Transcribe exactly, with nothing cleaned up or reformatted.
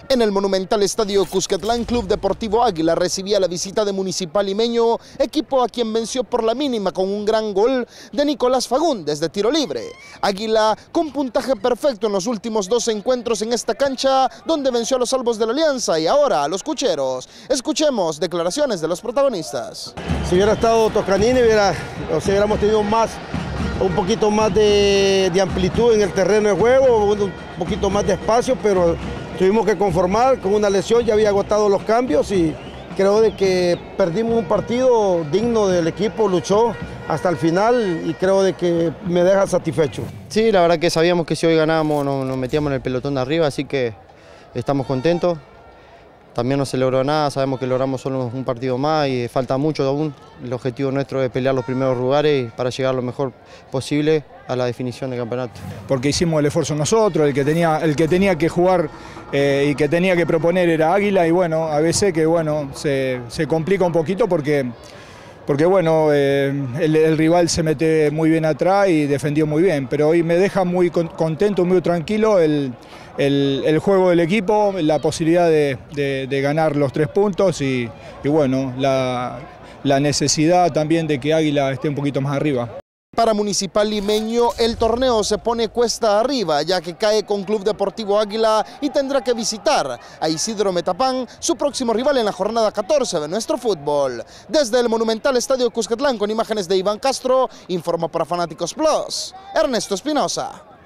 En el monumental estadio Cuscatlán, Club Deportivo Águila recibía la visita de Municipal Limeño, equipo a quien venció por la mínima con un gran gol de Nicolás Fagundes de tiro libre. Águila con puntaje perfecto en los últimos dos encuentros en esta cancha, donde venció a los Salvos de la Alianza y ahora a los Cucheros. Escuchemos declaraciones de los protagonistas. Si hubiera estado Toscanini, hubiera, o sea, hubiéramos tenido más, un poquito más de, de amplitud en el terreno de juego, un poquito más de espacio, pero tuvimos que conformar con una lesión, ya había agotado los cambios y creo de que perdimos un partido digno del equipo, luchó hasta el final y creo de que me deja satisfecho. Sí, la verdad que sabíamos que si hoy ganábamos nos, nos metíamos en el pelotón de arriba, así que estamos contentos. También no se logró nada, sabemos que logramos solo un partido más y falta mucho aún. El objetivo nuestro es pelear los primeros lugares para llegar lo mejor posible a la definición del campeonato. Porque hicimos el esfuerzo nosotros, el que tenía, el que tenía que jugar eh, y que tenía que proponer era Águila y bueno, a veces que bueno, se, se complica un poquito porque, porque bueno, eh, el, el rival se mete muy bien atrás y defendió muy bien, pero hoy me deja muy contento, muy tranquilo el, el, el juego del equipo, la posibilidad de, de, de ganar los tres puntos y, y bueno, la, la necesidad también de que Águila esté un poquito más arriba. Para Municipal Limeño el torneo se pone cuesta arriba, ya que cae con Club Deportivo Águila y tendrá que visitar a Isidro Metapán, su próximo rival en la jornada catorce de nuestro fútbol. Desde el monumental estadio Cuscatlán, con imágenes de Iván Castro, informa para Fanáticos Plus, Ernesto Espinosa.